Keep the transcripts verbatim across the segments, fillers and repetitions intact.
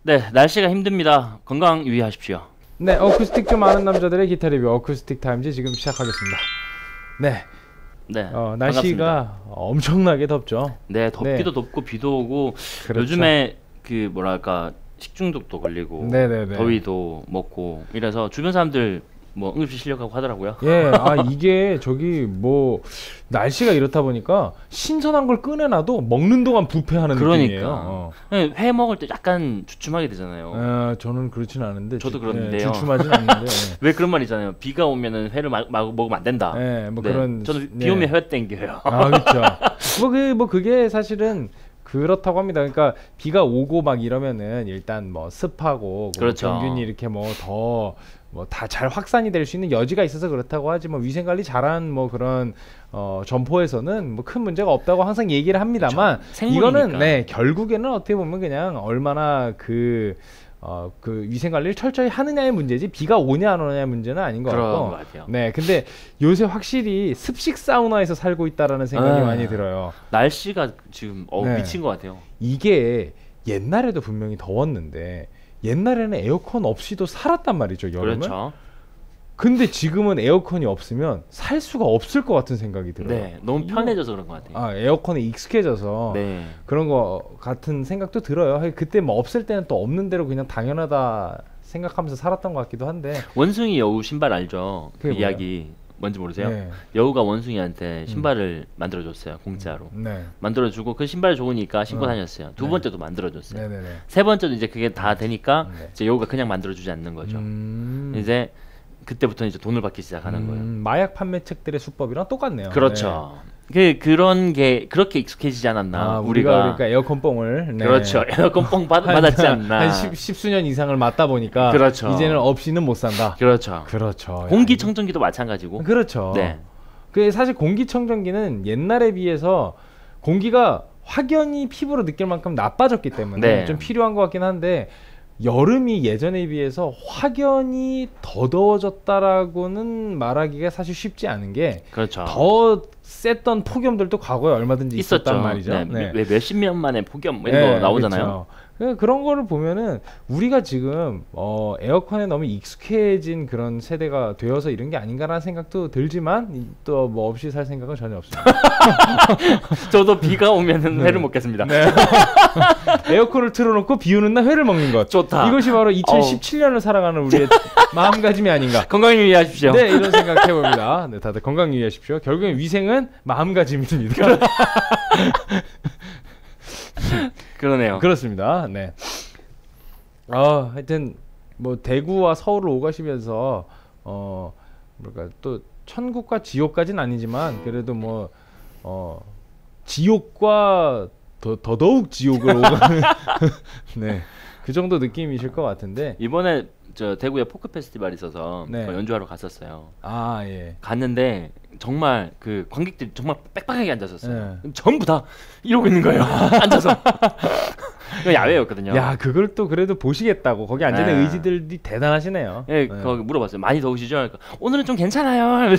네, 날씨가 힘듭니다. 건강 유의하십시오. 네, 어쿠스틱 좀 아는 남자들의 기타 리뷰 어쿠스틱 타임즈 지금 시작하겠습니다. 네, 네, 어, 날씨가 반갑습니다. 엄청나게 덥죠. 네, 덥기도 네. 덥고 비도 오고 그렇죠. 요즘에 그 뭐랄까 식중독도 걸리고 네네네. 더위도 먹고 이래서 주변 사람들 뭐 응급실 실려가고 하더라고요. 예, 아 이게 저기 뭐 날씨가 이렇다 보니까 신선한 걸 꺼내놔도 먹는 동안 부패하는 그러니까. 느낌이에요. 어. 회 먹을 때 약간 주춤하게 되잖아요. 어, 저는 그렇진 않은데 저도 주, 그런데요. 예, 주춤하진 않는데. 왜 그런 말 있잖아요. 비가 오면은 회를 마, 마, 먹으면 안 된다. 예, 뭐 네, 그런. 저는 네. 비 오면 회 땡겨요. 아, 그렇죠. 뭐 그 뭐 그게 사실은 그렇다고 합니다. 그러니까 비가 오고 막 이러면은 일단 뭐 습하고 그렇죠. 병균이 이렇게 뭐 더 뭐 다 잘 확산이 될 수 있는 여지가 있어서 그렇다고 하지 뭐 위생 관리 잘한 뭐 그런 어 점포에서는 뭐 큰 문제가 없다고 항상 얘기를 합니다만 그렇죠. 이거는 네 결국에는 어떻게 보면 그냥 얼마나 그 어, 그 위생 관리를 철저히 하느냐의 문제지 비가 오냐 안 오냐의 문제는 아닌 것 그런 같고. 것 같아요. 네, 근데 요새 확실히 습식 사우나에서 살고 있다라는 생각이 아, 많이 들어요. 날씨가 지금 어, 네. 미친 것 같아요. 이게 옛날에도 분명히 더웠는데 옛날에는 에어컨 없이도 살았단 말이죠, 여름을. 그렇죠. 근데 지금은 에어컨이 없으면 살 수가 없을 것 같은 생각이 들어요. 네, 너무 편해져서 그런 것 같아요. 아, 에어컨에 익숙해져서 네. 그런 거 같은 생각도 들어요. 그때 뭐 없을 때는 또 없는 대로 그냥 당연하다 생각하면서 살았던 것 같기도 한데. 원숭이 여우 신발 알죠? 그 그게 이야기 뭔지 모르세요? 네. 여우가 원숭이한테 신발을 만들어줬어요, 공짜로. 네. 만들어주고 그 신발 좋으니까 신고 어. 다녔어요. 두 네. 번째도 만들어줬어요. 네네네. 세 번째도 이제 그게 다 되니까 네. 이제 여우가 그냥 만들어주지 않는 거죠. 음. 이제 그때부터 이제 돈을 받기 시작하는 음, 거예요. 마약 판매책들의 수법이랑 똑같네요. 그렇죠. 그 그런 게 그렇게 익숙해지지 않았나 아, 우리가, 우리가. 그러니까 에어컨 뽕을 네. 그렇죠. 에어컨 뽕 받, 받았지 않나. 한 십, 십수년 이상을 맞다 보니까 그렇죠. 이제는 없이는 못 산다. 그렇죠. 그렇죠. 공기청정기도 마찬가지고. 그렇죠. 네. 그 사실 공기청정기는 옛날에 비해서 공기가 확연히 피부로 느낄 만큼 나빠졌기 때문에 네. 좀 필요한 것 같긴 한데 여름이 예전에 비해서 확연히 더 더워졌다라고는 말하기가 사실 쉽지 않은 게 그렇죠. 더 셌던 폭염들도 과거에 얼마든지 있었죠. 있었단 말이죠. 네. 네. 왜 몇십 년 만에 폭염 뭐 이런 네, 거 나오잖아요. 그렇죠. 그- 그런 거를 보면은 우리가 지금 어, 에어컨에 너무 익숙해진 그런 세대가 되어서 이런 게 아닌가라는 생각도 들지만 또 뭐 없이 살 생각은 전혀 없습니다. 저도 비가 오면은 네. 회를 먹겠습니다. 네. 에어컨을 틀어놓고 비 오는 날 회를 먹는 것. 좋다. 이것이 바로 이천십칠 년을 살아가는 우리의 마음가짐이 아닌가. 건강 유의하십시오. 네, 이런 생각 해봅니다. 네, 다들 건강 유의하십시오. 결국엔 위생은 마음가짐입니다. 그러네요. 그렇습니다. 네. 아, 하여튼 뭐 대구와 서울을 오가시면서 어 뭐랄까 또 천국과 지옥까지는 아니지만 그래도 뭐 어 지옥과 더 더더욱 지옥을 오가는 네. 그 정도 느낌이실 것 같은데. 이번에 저 대구에 포크 페스티벌이 있어서 네. 그 연주하러 갔었어요. 아, 예. 갔는데 정말 그 관객들이 정말 빽빽하게 앉았었어요. 네. 전부 다 이러고 있는 거예요. 앉아서. 그 야외였거든요. 야, 그걸 또 그래도 보시겠다고 거기 앉아 있는 네. 의지들이 대단하시네요. 예, 네. 거기 물어봤어요. 많이 더우시죠? 그러니까 오늘은 좀 괜찮아요.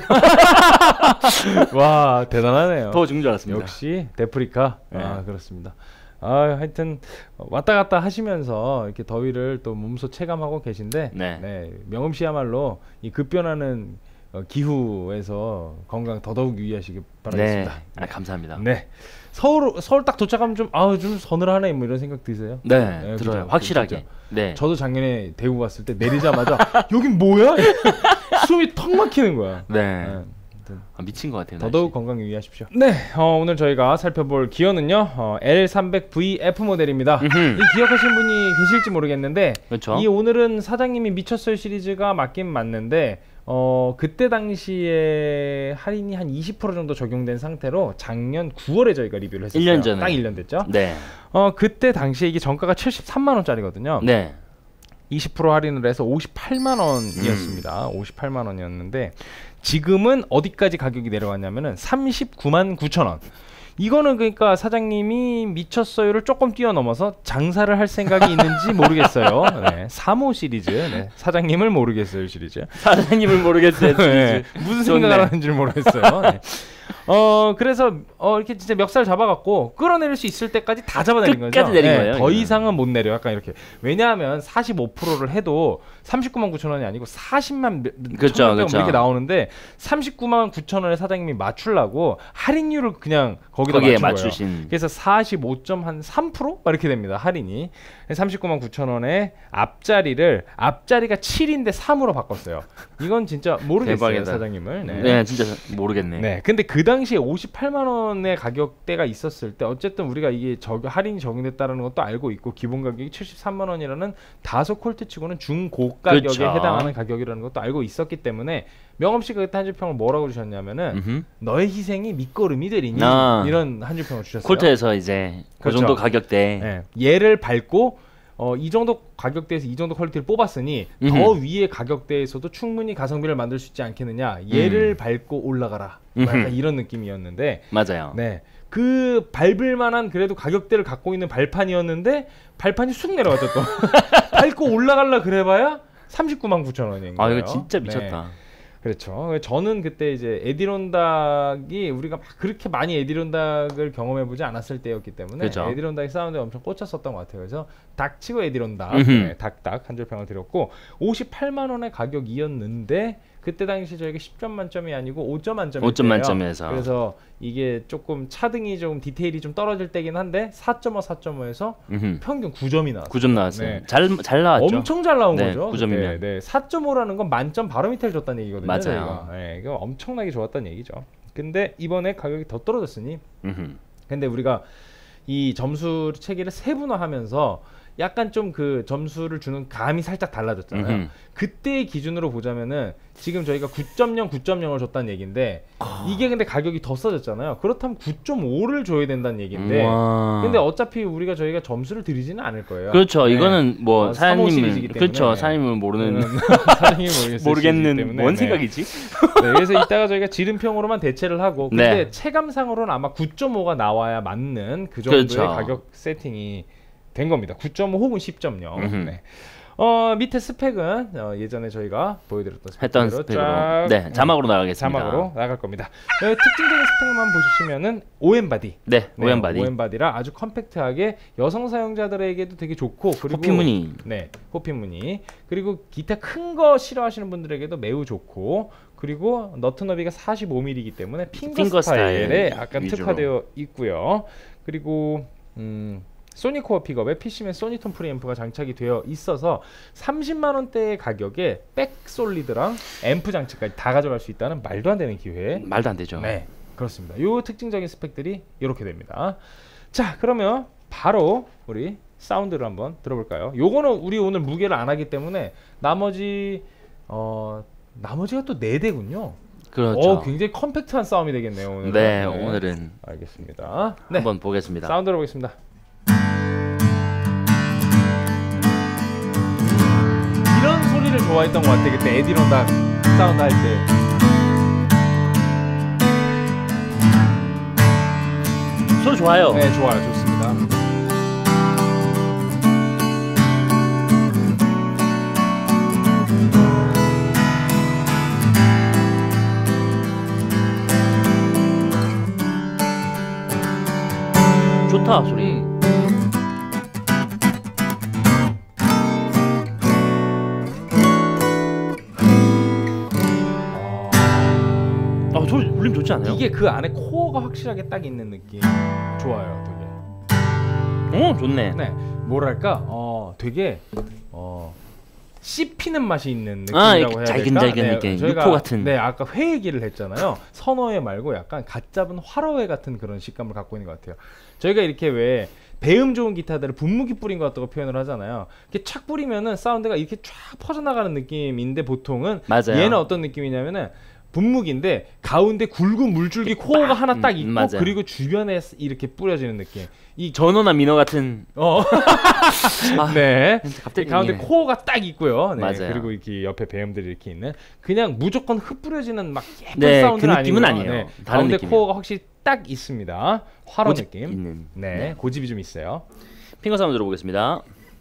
와, 대단하네요. 더 죽는 줄 알았습니다. 역시 데프리카. 네. 아, 그렇습니다. 아, 하여튼 왔다 갔다 하시면서 이렇게 더위를 또 몸소 체감하고 계신데 네. 네, 명음 씨야말로 이 급변하는 어, 기후에서 건강 더더욱 유의하시기 네. 바라겠습니다. 아, 감사합니다. 네. 서울 서울 딱 도착하면 좀 아우 좀 서늘하네 뭐 이런 생각 드세요? 네, 네, 들어요. 그죠, 확실하게. 그죠. 네. 저도 작년에 대구 갔을 때 내리자마자 여긴 뭐야? 숨이 턱 막히는 거야. 네. 네. 아무튼 아, 미친 것 같아요. 더더욱 날씨. 건강 유의하십시오. 네, 어, 오늘 저희가 살펴볼 기어는요 어, 엘 삼백 브이 에프 모델입니다. 음흠. 이 기억하시는 분이 계실지 모르겠는데 그렇죠. 이 오늘은 사장님이 미쳤어요 시리즈가 맞긴 맞는데 어 그때 당시에 할인이 한 이십 퍼센트 정도 적용된 상태로 작년 구월에 저희가 리뷰를 했었어요. 일 년 전에. 딱 일 년 됐죠. 네. 어 그때 당시에 이게 정가가 칠십삼만 원짜리거든요. 네. 이십 퍼센트 할인을 해서 오십팔만 원이었습니다. 음. 오십팔만 원이었는데 지금은 어디까지 가격이 내려왔냐면은 삼십구만 구천 원. 이거는 그러니까 사장님이 미쳤어요를 조금 뛰어넘어서 장사를 할 생각이 있는지 모르겠어요. 네, 삼 호 시리즈. 네, 사장님을 모르겠어요 시리즈. 사장님을 모르겠어요. 네, 무슨 좋네. 생각을 하는지 모르겠어요. 네. 어 그래서 어 이렇게 진짜 멱살 잡아갖고 끌어내릴 수 있을 때까지 다 잡아내린 거죠. 끝까지 내린 네, 거예요. 더 이거는. 이상은 못 내려. 약간 이렇게. 왜냐하면 사십오 퍼센트를 해도 삼십구만 구천 원이 아니고 사십만 그렇죠, 그렇죠. 이렇게 그렇죠. 나오는데 삼십구만 구천 원에 사장님이 맞추려고 할인율을 그냥 거기다 거기에 맞춘 거예요. 맞추신. 그래서 사십오 점 삼 퍼센트 이렇게 됩니다. 할인이. 삼십구만 구천 원에 앞자리를 앞자리가 칠인데 삼으로 바꿨어요. 이건 진짜 모르겠어요, 대박이다. 사장님을. 네. 네, 진짜 모르겠네. 네. 근데 그 당시에 오십팔만 원의 가격대가 있었을 때 어쨌든 우리가 이게 적, 할인이 적용됐다는 것도 알고 있고 기본 가격이 칠십삼만 원이라는 다소 콜트치고는 중고 가격에 그렇죠. 해당하는 가격이라는 것도 알고 있었기 때문에 명엄 씨가 그때 한 줄평을 뭐라고 주셨냐면은 음흠. 너의 희생이 밑거름이 되리니 아. 이런 한 줄평을 주셨어요. 콜트에서 이제 그 그렇죠. 정도 가격대. 네. 얘를 밟고 어, 이 정도 가격대에서 이 정도 퀄리티를 뽑았으니 음흠. 더 위의 가격대에서도 충분히 가성비를 만들 수 있지 않겠느냐. 얘를 음. 밟고 올라가라. 약간 음흠. 이런 느낌이었는데 맞아요. 네. 그 밟을 만한 그래도 가격대를 갖고 있는 발판이었는데 발판이 쑥 내려갔죠 또. 밟고 올라갈라 그래봐야 삼십구만 구천 원인 아 거예요. 이거 진짜 네. 미쳤다. 그렇죠. 저는 그때 이제 에디론닥이 우리가 막 그렇게 많이 에디론닥을 경험해보지 않았을 때였기 때문에 그렇죠. 에디론닥의 사운드에 엄청 꽂혔었던 것 같아요. 그래서 닥치고 에디론닥, 음흠. 네, 닥닥 한 줄 평을 드렸고 오십팔만 원의 가격이었는데 그때 당시 저에게 십 점 만점이 아니고 오 점 만점이었대요. 오 점 만점에서. 그래서 이게 조금 차등이 좀 디테일이 좀 떨어질 때긴 한데 사 점 오, 사 점 오에서 음흠. 평균 구 점이 나왔어요. 구 점 나왔어요. 네. 잘 잘 나왔죠. 엄청 잘 나온 네, 거죠. 구 점이면. 네, 네. 사 점 오라는 건 만점 바로 밑에 줬다는 얘기거든요. 맞아요. 저희가. 네, 이거 엄청나게 좋았다는 얘기죠. 근데 이번에 가격이 더 떨어졌으니 음흠. 근데 우리가 이 점수 체계를 세분화하면서 약간 좀 그 점수를 주는 감이 살짝 달라졌잖아요. 음흠. 그때의 기준으로 보자면은 지금 저희가 구 점 영, 구 점 영을 줬다는 얘기인데 이게 근데 가격이 더 써졌잖아요. 그렇다면 구 점 오를 줘야 된다는 얘기인데 우와. 근데 어차피 우리가 저희가 점수를 드리지는 않을 거예요. 그렇죠. 네. 이거는 뭐 어, 삼 호 시리즈이기 사장님은 때문에. 그렇죠. 사장님은 모르는 사장님이 모르겠어요. 모르겠는 때문에. 뭔 네. 생각이지? 네, 그래서 이따가 저희가 지름평으로만 대체를 하고 근데 네. 체감상으로는 아마 구 점 오가 나와야 맞는 그 정도의 그렇죠. 가격 세팅이 된 겁니다. 구 점 오 혹은 십 점 영. 음흠. 네. 어, 밑에 스펙은 어, 예전에 저희가 보여드렸던 했던 스펙대로 스펙으로. 쫙, 네, 자막으로 나가겠습니다. 자막으로 나갈 겁니다. 네, 특징적인 스펙만 보시면은 오엠바디. 네, 네, 오엠바디. 오엠바디라 아주 컴팩트하게 여성 사용자들에게도 되게 좋고 그리고 호피무늬. 네, 호피무늬. 그리고 기타 큰 거 싫어하시는 분들에게도 매우 좋고 그리고 너트 너비가 사십오 밀리미터이기 때문에 핑거, 핑거 스타일에 스타일 약간 위주로. 특화되어 있고요. 그리고 음 소니 코어 픽업에 피시맨 소니톤 프리앰프가 장착이 되어 있어서 삼십만 원대의 가격에 백 솔리드랑 앰프 장치까지 다 가져갈 수 있다는 말도 안 되는 기회. 말도 안 되죠. 네, 그렇습니다. 요 특징적인 스펙들이 이렇게 됩니다. 자, 그러면 바로 우리 사운드를 한번 들어볼까요? 요거는 우리 오늘 무게를 안 하기 때문에 나머지 어 나머지가 또 네 대군요. 그렇죠. 어, 굉장히 컴팩트한 싸움이 되겠네요, 오늘. 네, 오늘은 알겠습니다. 네. 한번 보겠습니다. 사운드로 보겠습니다. 이런 소리를 좋아했던 것 같아. 그때 에디론닥 사운드 할 때. 소리 좋아요. 네, 좋아요. 좋습니다. 좋다 소리. 음. 아 소리 울림 좋지 않아요? 이게 그 안에 코어가 확실하게 딱 있는 느낌. 좋아요, 되게. 어 좋네. 네, 뭐랄까, 어, 되게 어 씹히는 맛이 있는 아, 느낌이라고 이렇게 해야 될까? 잘근잘근 느낌, 저희가 육포 같은. 네, 아까 회 얘기를 했잖아요. 선어회 말고 약간 갓 잡은 화로회 같은 그런 식감을 갖고 있는 것 같아요. 저희가 이렇게 왜 배음 좋은 기타들을 분무기 뿌린 것 같다고 표현을 하잖아요. 이렇게 착 뿌리면은 사운드가 이렇게 쫙 퍼져나가는 느낌인데 보통은 맞아요. 얘는 어떤 느낌이냐면은 분무기인데 가운데 굵은 물줄기 코어가 하나 딱 음, 있고 맞아요. 그리고 주변에 이렇게 뿌려지는 느낌. 이 전호나 민호 같은. 어. 아, 네. 갑자기 이 가운데 이게. 코어가 딱 있고요. 네. 맞아요. 그리고 이렇게 옆에 배음들이 이렇게 있는 그냥 무조건 흩뿌려지는 막 예쁜 네, 사운드는 그 느낌은 아니고요. 아니에요. 네. 다른 가운데 느낌이에요. 코어가 확실히 딱 있습니다. 화로 고집 느낌. 있는. 네. 네. 고집이 좀 있어요. 핑거 사운드 들어보겠습니다.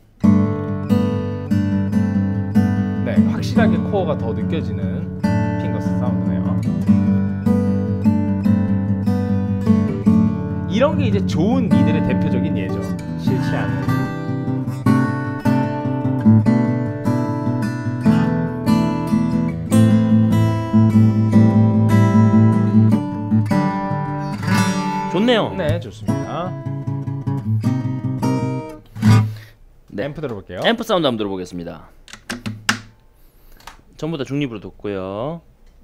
네. 확실하게 코어가 더 느껴지는 핑거스 사운드네요. 이런 게 이제 좋은 미들의 대표적인 예죠. 싫지 않은. 좋네요. 네, 좋습니다. 네. 앰프 들어볼게요. 앰프 사운드 한번 들어보겠습니다. 전부 다 중립으로 듣고요.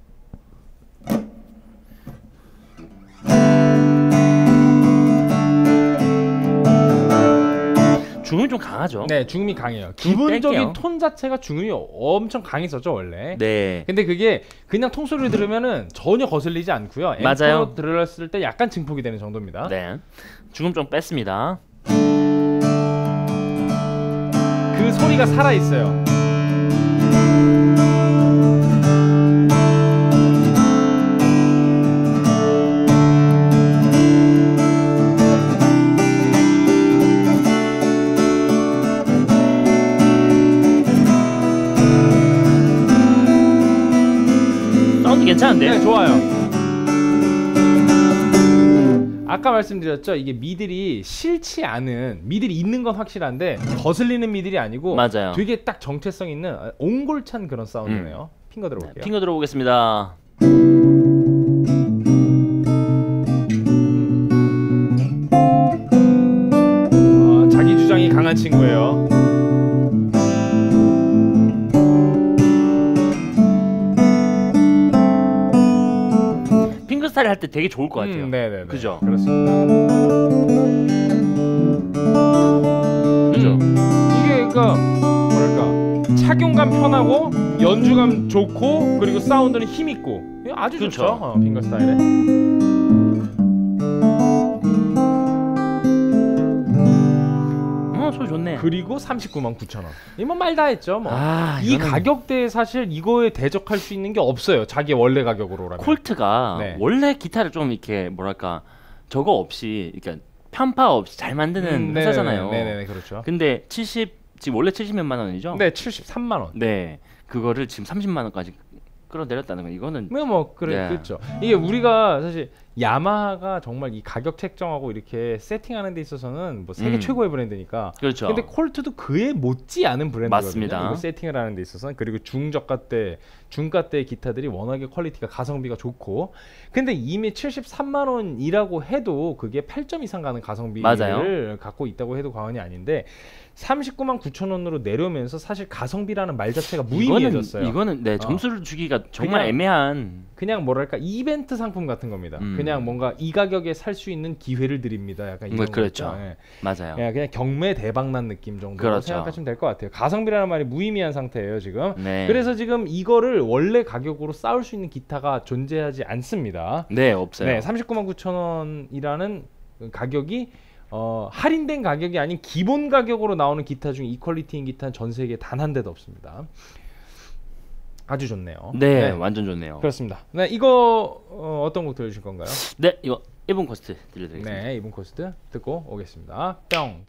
중음이 좀 강하죠? 네, 중음이 강해요. 중음 기본적인 뺄게요. 톤 자체가 중음이 엄청 강했었죠 원래. 네. 근데 그게 그냥 통소리를 들으면은 전혀 거슬리지 않고요. 맞아요. 앰프로 들었을 때 약간 증폭이 되는 정도입니다. 네. 중음 좀 뺐습니다. 그 소리가 살아 있어요. 사운드 괜찮은데요? 네, 좋아요. 아까 말씀드렸죠. 이게 미들이 싫지 않은 미들이 있는 건 확실한데 거슬리는 미들이 아니고 맞아요. 되게 딱 정체성 있는 옹골찬 그런 사운드네요. 핑거 들어볼게요. 네, 핑거 들어보겠습니다. 어, 자기 주장이 강한 친구예요. 핑거스타일 할 때 되게 좋을 것 같아요. 음, 네네네. 그죠? 그렇습니다. 그죠? 음, 이게 그러니까 뭐랄까 착용감 편하고 연주감 좋고 그리고 사운드는 힘 있고 아주 그쵸. 좋죠. 어, 핑거 스타일에. 어, 소리 좋네. 그리고 삼십구만 구천 원. 이뭐 말 다 했죠. 뭐. 아, 이 이거는 가격대에 사실 이거에 대적할 수 있는 게 없어요. 자기 원래 가격으로라면. 콜트가 네. 원래 기타를 좀 이렇게 뭐랄까 저거 없이 그러니까 편파 없이 잘 만드는 음, 회사잖아요. 네네네, 네네네, 그렇죠. 근데 칠십 지금 원래 칠십몇만 원이죠? 네, 칠십삼만 원. 네. 그거를 지금 삼십만 원까지 끌어내렸다는 거 이거는 뭐, 뭐 그래 네. 그렇죠. 이게 우리가 사실 야마하가 정말 이 가격 책정하고 이렇게 세팅하는 데 있어서는 뭐 세계 음. 최고의 브랜드니까. 그렇죠. 근데 콜트도 그에 못지 않은 브랜드거든요. 맞습니다. 이거 세팅을 하는 데 있어서는. 그리고 중저가대, 중가대의 기타들이 워낙에 퀄리티가 가성비가 좋고. 근데 이미 칠십삼만 원이라고 해도 그게 팔 점 이상 가는 가성비를 맞아요. 갖고 있다고 해도 과언이 아닌데 삼십구만 구천 원으로 내려오면서 사실 가성비라는 말 자체가 무의미해졌어요. 이거는, 이거는 네, 어. 점수를 주기가 정말 그냥- 애매한. 그냥 뭐랄까 이벤트 상품 같은 겁니다. 음. 그냥 뭔가 이 가격에 살 수 있는 기회를 드립니다. 약간 이런 뭐, 그렇죠. 거죠. 예. 맞아요. 예, 그냥 경매 대박난 느낌 정도로 그렇죠. 생각하시면 될 것 같아요. 가성비라는 말이 무의미한 상태예요 지금. 네. 그래서 지금 이거를 원래 가격으로 쌓을 수 있는 기타가 존재하지 않습니다. 네, 없어요. 네, 삼십구만 구천 원이라는 가격이 어, 할인된 가격이 아닌 기본 가격으로 나오는 기타 중에 이 퀄리티인 기타는 전 세계에 단 한 대도 없습니다. 아주 좋네요. 네, 완전 좋네요. 그렇습니다. 네, 이거 어, 어떤 곡 들려주실 건가요? 네, 이거 일본 코스트 들려드리겠습니다. 네, 이번 코스트 듣고 오겠습니다. 뿅.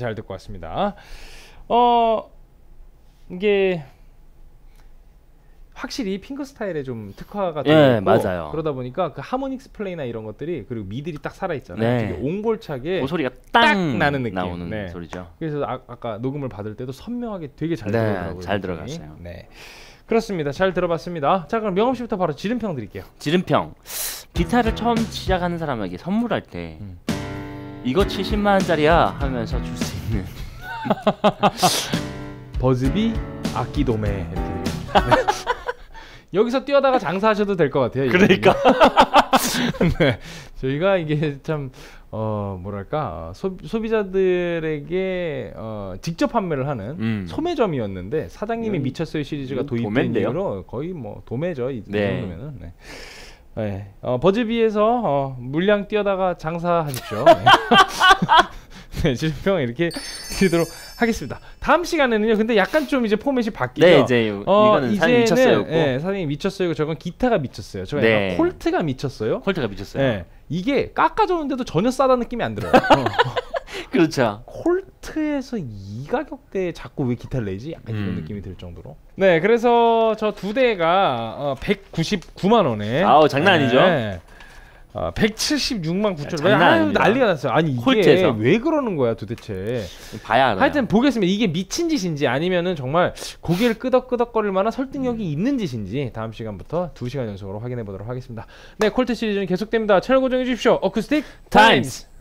잘 듣고 왔습니다. 어 이게 확실히 핑거 스타일에 좀 특화가 되어 예, 있고 맞아요. 그러다 보니까 그 하모닉스 플레이나 이런 것들이 그리고 미들이 딱 살아 있잖아요. 네. 되게 옹골차게 그 소리가 딱 땅 나는 느낌. 나오는 네. 소리죠. 그래서 아, 아까 녹음을 받을 때도 선명하게 되게 잘 네, 들어가고요. 잘 들어갔어요. 네, 그렇습니다. 잘 들어봤습니다. 자, 그럼 명업 씨부터 바로 지름평 드릴게요. 지름평. 기타를 처음 시작하는 사람에게 선물할 때 음. 이거 칠십만 원짜리야 하면서 줄 수 있는 버즈비 악기 도매 이렇게 되겠습니다. 네. 여기서 뛰어다가 장사하셔도 될 것 같아요. 그러니까. 네, 저희가 이게 참 어 뭐랄까 어, 소, 소비자들에게 어, 직접 판매를 하는 음. 소매점이었는데 사장님이 음, 미쳤어요 시리즈가 음, 도입된 도매인데요? 이후로 거의 뭐 도매죠 이 네. 정도면은. 네. 네. 어, 버즈비에서 어, 물량 뛰어다가 장사하십시오. 네. 네, 지름평 이렇게 드리도록 하겠습니다. 다음 시간에는요. 근데 약간 좀 이제 포맷이 바뀌죠. 네, 이제 어, 이거는 사장님 미쳤어요고. 네, 사장님 미쳤어요. 저건 기타가 미쳤어요. 저건 네. 약간 콜트가 미쳤어요. 콜트가 미쳤어요. 네, 이게 깎아줬는데도 전혀 싸다는 느낌이 안 들어요. 어. 그렇죠. 콜트에서 이 가격대에 자꾸 왜 기타를 내지? 약간 이런 음. 느낌이 들 정도로. 네, 그래서 저 두 대가 어, 백구십구만 원에. 아우, 장난 아니죠? 네. 어, 백칠십육만 구천 원. 장난 아유, 아닙니다. 난리가 났어요. 아니 이게 콜트에서. 왜 그러는 거야 도대체? 봐야 알아요. 하여튼 보겠습니다. 이게 미친 짓인지 아니면은 정말 고개를 끄덕끄덕거릴 만한 설득력이 있는 짓인지 다음 시간부터 두 시간 연속으로 확인해 보도록 하겠습니다. 네, 콜트 시리즈는 계속됩니다. 채널 고정해 주십시오. 어쿠스틱 타임스.